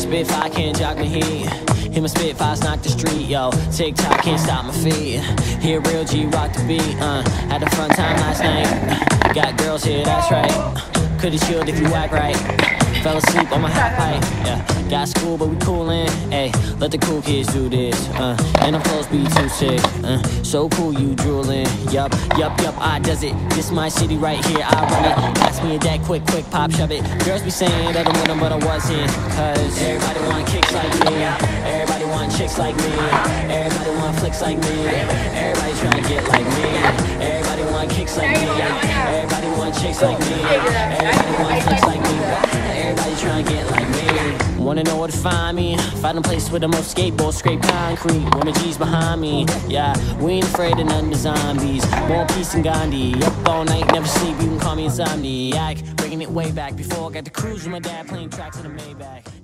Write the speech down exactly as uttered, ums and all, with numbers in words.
Spitfire can't jog the heat. Hit my Spitfires, knock the street, yo. TikTok can't stop my feet. Here real G rock the beat, uh. Had a fun time last night. Got girls here, that's right. Could've chilled if you act right. Fell asleep on my half pipe, yeah. Got school, but we coolin', ayy. Let the cool kids do this, uh. And I'm close, be too sick, uh. So cool, you droolin', yup, yup, yup, I does it. This my city right here, I run it. Ask me a dad, quick, quick, pop, shove it. Girls be saying that I'm with them, but I wasn't. Cause everybody want kicks like me. Everybody want chicks like me. Everybody want flicks like me. Everybody tryna get like me. Everybody want kicks like me. Everybody want chicks like me. Everybody want flicks like me. Everybody tryna get like me. Wanna know where to find me? Find a place with the most skateboards, scrape concrete. With my G's behind me, yeah. We ain't afraid of none of the zombies. More peace than Gandhi. Up all night, never sleep, you can call me insomniac. Bringing it way back before I got to cruise with my dad, playing tracks in a Maybach.